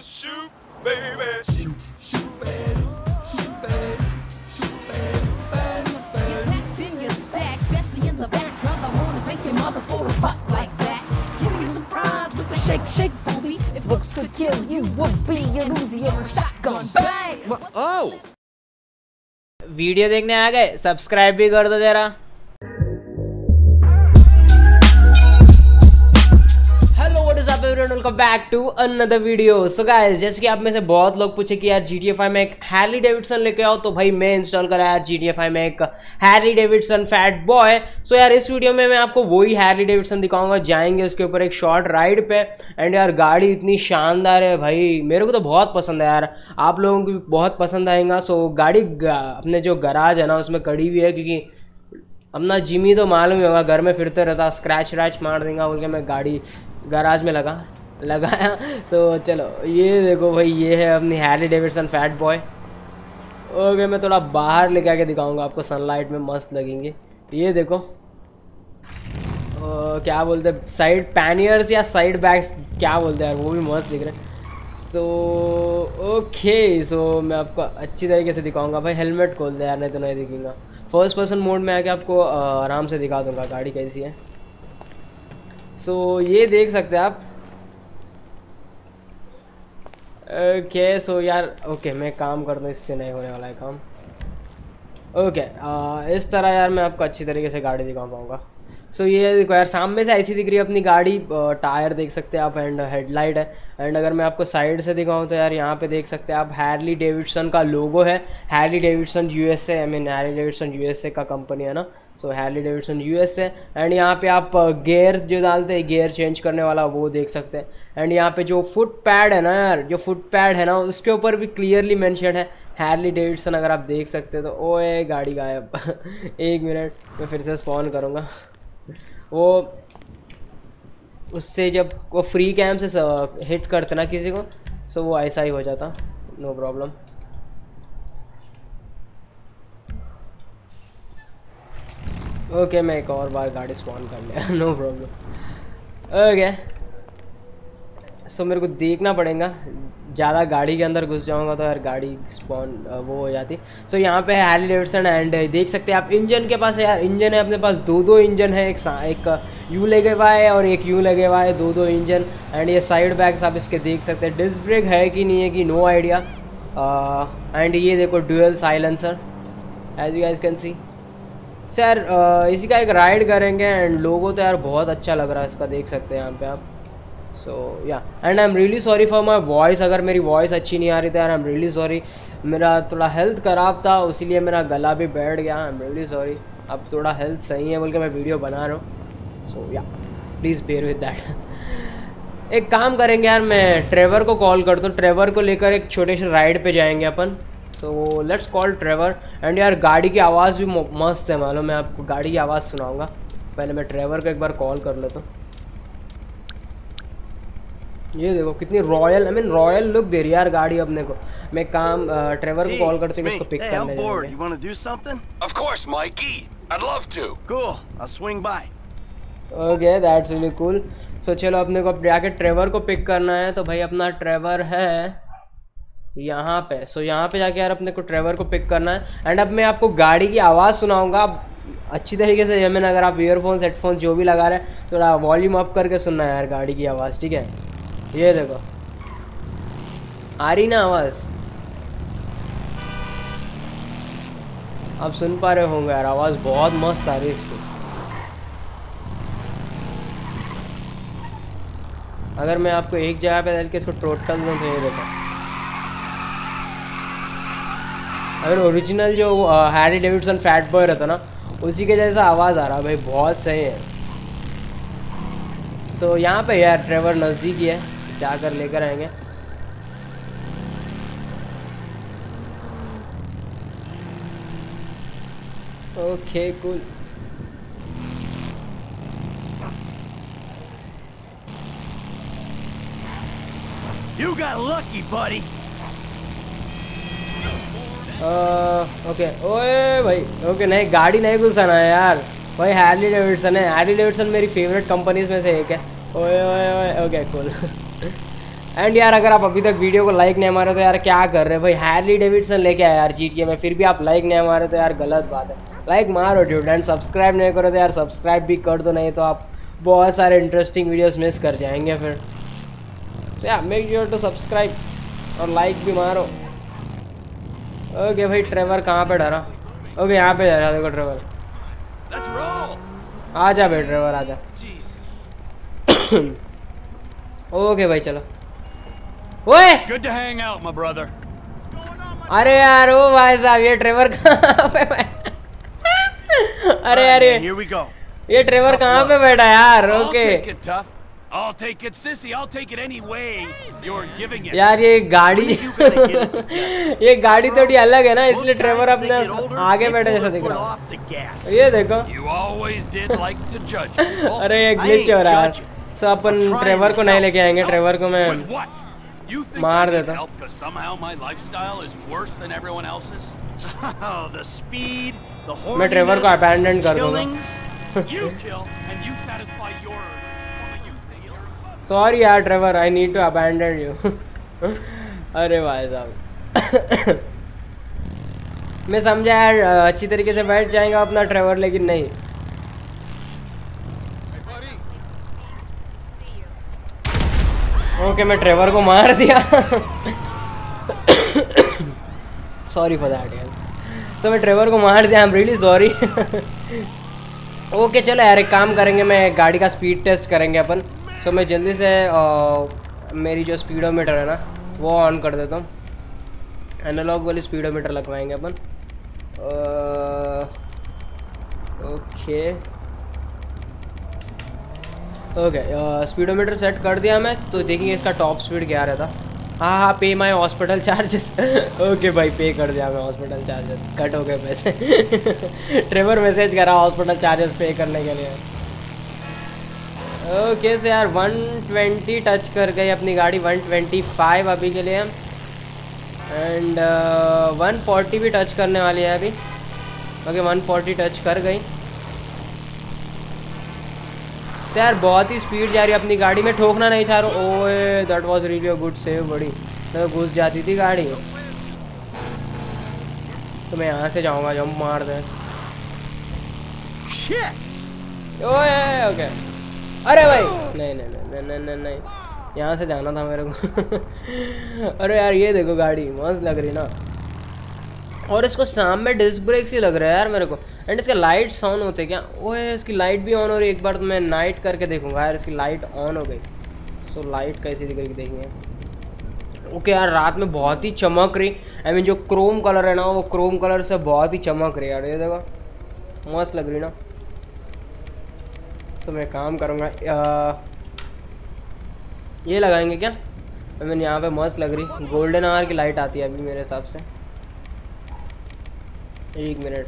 shoot, baby. Shoot, shoot, baby. Shoot, baby. Shoot, baby. You packed in your stack, especially in the back. I wanna thank your mother for a buck like that. Give me a surprise with the shake, shake, booty. If looks could kill, you would be an Uzi or a shotgun. Bang! Oh! Video देखने आ गए, subscribe भी कर दो जरा। Hello what is up everyone, welcome back to another video. So guys, जैसे कि आप में से बहुत लोग पूछे कि यार GTA 5 में एक हैर्ली डेविडसन लेके आओ, तो भाई मैं इंस्टॉल करा यार GTA 5 में एक Harley Davidson fat boy. So यार इस वीडियो में मैं आपको वही हैर्ली डेविडसन दिखाऊंगा, जाएंगे उसके ऊपर एक शॉर्ट राइड पे। एंड यार गाड़ी इतनी शानदार है भाई, मेरे को तो बहुत पसंद है यार, आप लोगों को भी बहुत पसंद आएगा। सो गाड़ी अपने जो गराज है ना उसमें खड़ी हुई है, क्योंकि अपना जिमी तो मालूम ही होगा घर में फिरते रहता, स्क्रैच व्रैच मार देगा बोल के मैं गाड़ी गराज में लगाया। सो चलो ये देखो भाई, ये है अपनी Harley Davidson fat boy. Okay, मैं थोड़ा बाहर लेके आके दिखाऊंगा आपको, सनलाइट में मस्त लगेंगे। ये देखो क्या बोलते हैं, साइड पैनियर्स या साइड बैग्स क्या बोलते हैं यार, वो भी मस्त दिख रहे हैं। तो ओके, सो मैं आपको अच्छी तरीके से दिखाऊंगा भाई। हेलमेट खोल दे यार, नहीं तो नहीं दिखेगा। फर्स्ट पर्सन मोड में आके आपको आराम से दिखा दूंगा गाड़ी कैसी है। सो ये देख सकते हैं आप। ओके सो यार, ओके मैं काम कर दूँ, इससे नहीं होने वाला है काम। ओके इस तरह यार मैं आपको अच्छी तरीके से गाड़ी दिखा पाऊँगा। सो ये देखो यार, सामने से ऐसी दिख रही है अपनी गाड़ी, टायर देख सकते हैं आप, एंड हेडलाइट है। एंड अगर मैं आपको साइड से दिखाऊँ तो यार यहाँ पे देख सकते हैं आप, हैर्ली डेविडसन का लोगो है, Harley Davidson USA, I mean Harley Davidson USA का कंपनी है ना। So Harley Davidson USA। And यहाँ पे आप गियर जो डालते हैं, गियर चेंज करने वाला, वो देख सकते हैं। एंड यहाँ पे जो फुट पैड है ना यार, जो फुट पैड है ना उसके ऊपर भी क्लियरली मेंशन है हैर्ली डेविडसन, अगर आप देख सकते हैं तो। ओए गाड़ी गायब एक मिनट मैं फिर से स्पॉन करूँगा। वो उससे जब वो फ्री कैम से हिट करते ना किसी को, सो वो ऐसा ही हो जाता, नो प्रॉब्लम। ओके मैं एक और बार गाड़ी स्पॉन कर लिया नो प्रॉब्लम। ओके सो मेरे को देखना पड़ेगा, ज़्यादा गाड़ी के अंदर घुस जाऊंगा तो यार गाड़ी स्पॉन वो हो जाती। सो यहाँ पे है हैर्ली डेविडसन, एंड देख सकते हैं आप इंजन के पास है यार, इंजन है अपने पास, दो इंजन है, एक यू लगे हुआ है और एक यू लगे हुआ है, दो इंजन। एंड ये साइड बैग्स आप इसके देख सकते हैं, डिस्क ब्रेक है कि नहीं है कि नो आइडिया। एंड ये देखो dual silencer, as you guys can see. Sir इसी का एक राइड करेंगे, एंड लोगो तो यार बहुत अच्छा लग रहा है इसका, देख सकते हैं यहाँ पे आप। So yeah and I am really sorry for my voice, अगर मेरी वॉइस अच्छी नहीं आ रही थी यार, आई एम रियली सॉरी। मेरा थोड़ा हेल्थ ख़राब था, इसीलिए मेरा गला भी बैठ गया, आई एम रियली सॉरी। अब थोड़ा हेल्थ सही है बोल के मैं वीडियो बना रहा हूँ। सो या प्लीज़ बेयर विद दैट। एक काम करेंगे यार, मैं ट्रेवर को कॉल कर दूँ, ट्रेवर को लेकर एक छोटे से राइड पे जाएंगे अपन। So let's call Trevor. And यार गाड़ी की आवाज़ भी मस्त है, मालूम, मैं आपको गाड़ी की आवाज़ सुनाऊँगा। पहले मैं ट्रेवर को एक बार कॉल कर लेता हूँ। ये देखो कितनी royal, I mean royal look दे रही है यार गाड़ी अपने को। मैं काम ट्रेवर को कॉल करते हैं, इसको पिक करने जाएंगे। You want to do something? Of course, Mikey. I'd love to. Cool. I'll swing by. Okay that's really cool. So चलो अपने को अब जाके ट्रेवर को पिक करना है, तो भाई अपना ट्रेवर है यहाँ पे। सो यहाँ पे जाके यार अपने को ट्रेवर को पिक करना है। एंड अब मैं आपको गाड़ी की आवाज़ सुनाऊंगा अच्छी तरीके से। मैंने अगर आप ईयरफोन्स हेडफोन्स जो भी लगा रहे हैं, थोड़ा वॉल्यूम अप करके सुनना है यार गाड़ी की आवाज़, ठीक है। ये देखो आ रही ना आवाज़, आप सुन पा रहे होंगे यार, आवाज़ बहुत मस्त आ रही है इसकी। अगर मैं आपको एक जगह पे डाल के इसको टोटल दूँ तो ये देखो, अगर ओरिजिनल जो हैर्ली डेविडसन फैट बॉय रहता ना, उसी के जैसा आवाज़ आ रहा है भाई, बहुत सही है। सो यहाँ पे यार ट्रेवर नज़दीक ही है, जाकर लेकर आएंगे। Okay cool. You got lucky, buddy. Okay ओए भाई, ओके नहीं गाड़ी नहीं घुसाना है यार भाई, हैर्ली डेविडसन है। हैर्ली डेविडसन मेरी फेवरेट कंपनीज में से एक है। ओए ओए ओए ओके कूल एंड यार अगर आप अभी तक वीडियो को लाइक नहीं मारे तो यार क्या कर रहे हो भाई, हैर्ली डेविडसन लेके आया यार GTA में, फिर भी आप लाइक नहीं मारे तो यार गलत बात है। लाइक मारो ड्यूड, एंड सब्सक्राइब नहीं करो तो यार सब्सक्राइब भी कर दो, नहीं तो आप बहुत सारे इंटरेस्टिंग वीडियोस मिस कर जाएंगे फिर। सो यार मेक श्योर टू सब्सक्राइब और लाइक भी मारो। ओके भाई ट्रेवर कहाँ पे डरा? ओके यहाँ पे जा रहा देखो ट्रेवर। आजा भाई ट्रेवर आजा। ओके भाई चलो। ओए Good to hang out, my brother. अरे यार ओ भाई साहब ये ट्रेवर कहाँ पे बैठा? अरे यार Here we go. ये ट्रेवर कहाँ पे बैठा यार? I'll okay take it, tough. I'll take it, sissy. I'll take it any way you're giving it. यार ये गाड़ी ये गाड़ी थोड़ी अलग है ना, इसलिए ट्रेवर अपने आगे बैठे जैसा दिख रहा है। ये देखो You always did like to judge people. अरे ये ग्लिच हो रहा है। सो अपन ट्रेवर को नहीं लेके आएंगे, ट्रेवर को मैं With what? You think मार I need देता। help because somehow my lifestyle is worse than everyone else's? Oh, the speed, the मैं ट्रेवर को horniness, अबैंडन कर दूंगा। killings. You kill and you satisfy your urge. Only you think you're sorry यार Trevor, I need to abandon you. अरे भाई साहब मैं समझा यार अच्छी तरीके से बैठ जाएगा अपना ट्रेवर, लेकिन नहीं। ओके मैं ट्रेवर को मार दिया। Sorry for that guys. तो मैं ट्रेवर को मार दिया, I am really sorry. Okay चलो यार एक काम करेंगे, मैं गाड़ी का स्पीड टेस्ट करेंगे अपन। सो मैं जल्दी से मेरी जो स्पीडोमीटर है ना वो ऑन कर देता हूँ। एनालॉग वाली स्पीडोमीटर लगवाएंगे अपन। ओके ओके स्पीडोमीटर सेट कर दिया मैं, तो देखिए इसका टॉप स्पीड क्या रहता। हाँ हाँ पे माई हॉस्पिटल चार्जेस। ओके भाई पे कर दिया मैं हॉस्पिटल चार्जेस, कट हो गए पैसे। ट्रेवर मैसेज करा हॉस्पिटल चार्जेस पे करने के लिए। ओके सो यार 120 टच कर गई अपनी गाड़ी, 125 अभी के लिए, एंड 140 भी टच करने वाली है अभी। ओके 140 टच कर गई। तो यार बहुत ही स्पीड जा रही है अपनी गाड़ी में, ठोकना नहीं चाह रहा हूँ। ओए that was really a good save buddy, तो घुस जाती थी गाड़ी। तो मैं यहाँ से जाऊँगा, जंप मार दे। ओए ओके अरे भाई नहीं नहीं नहीं नहीं नहीं नहीं, यहाँ से जाना था मेरे को। अरे यार ये देखो गाड़ी मस्त लग रही ना, और इसको शाम में डिस्क ब्रेक ही लग रहा है यार मेरे को। एंड इसके लाइट्स ऑन होते क्या? ओए इसकी लाइट भी ऑन हो रही है। एक बार तो मैं नाइट करके देखूंगा यार, इसकी लाइट ऑन हो गई। सो लाइट कैसी दिख रही देखेंगे। ओके यार रात में बहुत ही चमक रही, आई मीन जो क्रोम कलर है ना वो क्रोम कलर से बहुत ही चमक रही है यार, ये देखो मस्त लग रही ना। तो मैं काम करूँगा ये लगाएंगे क्या? आई मीन यहाँ पे मस्त लग रही, गोल्डन आवर की लाइट आती है अभी मेरे हिसाब से। एक मिनट।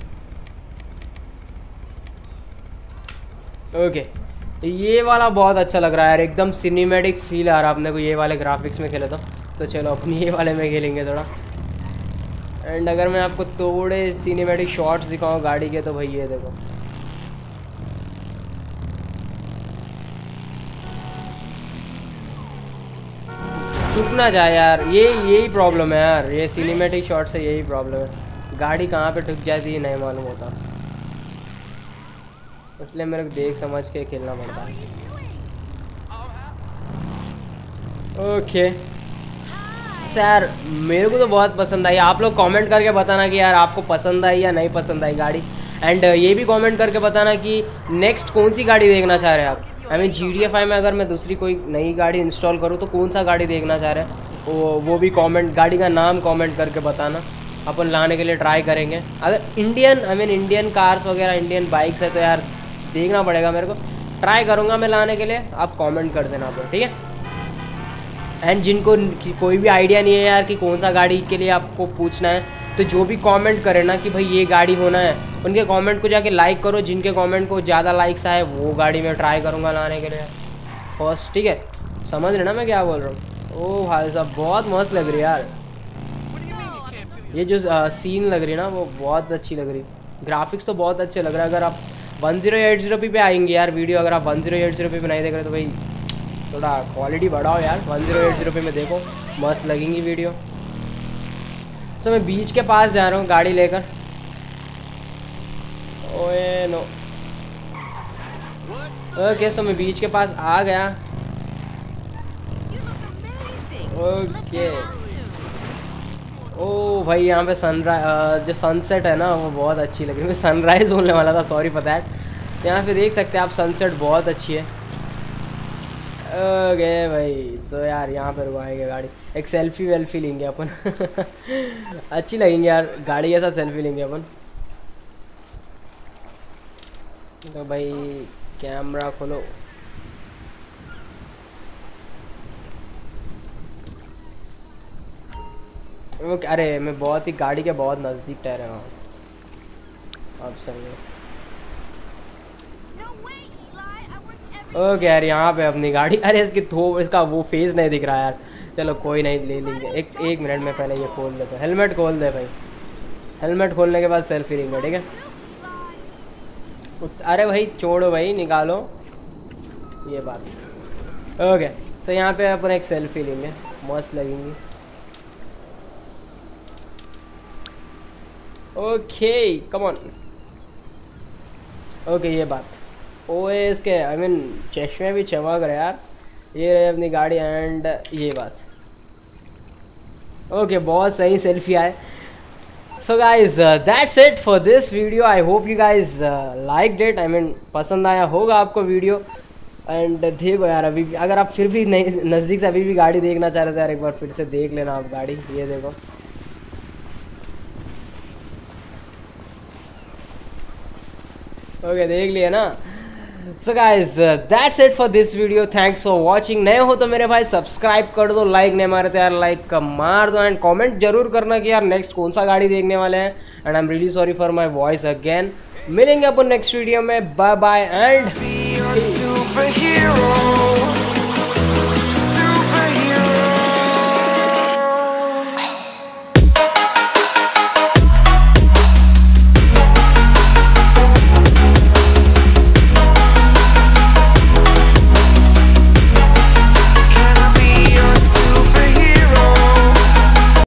ओके ये वाला बहुत अच्छा लग रहा है यार, एकदम सिनेमैटिक फील आ रहा है अपने को ये वाले ग्राफिक्स में खेले तो चलो अपनी ये वाले में खेलेंगे थोड़ा। एंड अगर मैं आपको थोड़े सिनेमैटिक शॉट्स दिखाऊँ गाड़ी के, तो भाई ये देखो छुप ना जाए यार, यही प्रॉब्लम है यार, ये सिनेमैटिक शॉट से यही प्रॉब्लम है, गाड़ी कहाँ पे ठुक जाती है नहीं मालूम होता, इसलिए मेरे को देख समझ के खेलना पड़ता है। ओके यार मेरे को तो बहुत पसंद आई, आप लोग कमेंट करके बताना कि यार आपको पसंद आई या नहीं पसंद आई गाड़ी। एंड ये भी कमेंट करके बताना कि नेक्स्ट कौन सी गाड़ी देखना चाह रहे हैं आप। आई मीन GTA 5 में अगर मैं दूसरी कोई नई गाड़ी इंस्टॉल करूँ तो कौन सा गाड़ी देखना चाह रहे हैं वो भी कमेंट, गाड़ी का नाम कमेंट करके बताना, अपन लाने के लिए ट्राई करेंगे। अगर इंडियन कार्स वगैरह इंडियन बाइक्स है तो यार देखना पड़ेगा मेरे को, ट्राई करूँगा मैं लाने के लिए, आप कमेंट कर देना आप, ठीक है। एंड जिनको कोई भी आइडिया नहीं है यार कि कौन सा गाड़ी के लिए आपको पूछना है, तो जो भी कमेंट करे ना कि भाई ये गाड़ी होना है, उनके कमेंट को जाके लाइक करो, जिनके कमेंट को ज़्यादा लाइक्स आए वो गाड़ी में ट्राई करूँगा लाने के लिए फर्स्ट, ठीक है। समझ रहे ना मैं क्या बोल रहा हूँ। ओ भाई साहब बहुत मस्त लग रही है यार, ये जो सीन लग रही है ना वो बहुत अच्छी लग रही, ग्राफिक्स तो बहुत अच्छे लग रहा है। अगर आप 1080p पे आएंगे यार वीडियो, अगर आप 1080p पे नहीं देख रहे तो भाई थोड़ा क्वालिटी बढ़ाओ यार। 1080p में देखो, मस्त लगेंगी वीडियो। सो मैं बीच के पास जा रहा हूँ गाड़ी लेकर। ओए नो। ओके सो मैं बीच के पास आ गया। ओके ओ भाई यहाँ पे सनराइज जो सनसेट है ना वो बहुत अच्छी लग रही है। मैं सनराइज़ बोलने वाला था, सॉरी फॉर दैट। यहाँ पे देख सकते हैं आप सनसेट बहुत अच्छी है। ओके भाई तो यार यहाँ पे रुकाएंगे गाड़ी, एक सेल्फी वेल्फी लेंगे अपन। अच्छी लगेंगे यार गाड़ी के साथ सेल्फी लेंगे अपन। तो भाई कैमरा खोलो। ओके अरे मैं बहुत ही गाड़ी के बहुत नज़दीक ठहरा हूँ। अब सही है। ओके यार यहाँ पे अपनी गाड़ी, अरे इसका वो फेस नहीं दिख रहा यार। चलो कोई नहीं, ले लेंगे। एक मिनट में पहले ये खोल लेते हैं। हेलमेट खोल दे भाई, हेलमेट खोलने के बाद सेल्फी लेंगे, ठीक है। अरे भाई छोड़ो भाई, निकालो ये बात। ओके सो यहाँ पे अपन एक सेल्फी लेंगे, मस्त लगेंगी। Okay come on. ओके ये बात। ओए इसके आई मीन चश्मे भी चमक रहे यार। ये रहे अपनी गाड़ी एंड ये बात। ओके बहुत सही सेल्फी आए। So guys that's it for this video. I hope you guys like it, I mean पसंद आया होगा आपको वीडियो। एंड देखो यार अभी भी अगर आप फिर भी नहीं नज़दीक से अभी भी गाड़ी देखना चाह रहे थे यार, एक बार फिर से देख लेना आप गाड़ी। ये देखो ओके देख लिया ना। So guys that's it for this video. Thanks for watching. नए हो तो मेरे भाई सब्सक्राइब कर दो, लाइक नहीं मारे तो यार लाइक का मार दो। एंड कमेंट जरूर करना कि यार नेक्स्ट कौन सा गाड़ी देखने वाले हैं। And I am really sorry for my voice again. मिलेंगे अपन नेक्स्ट वीडियो में। Bye bye and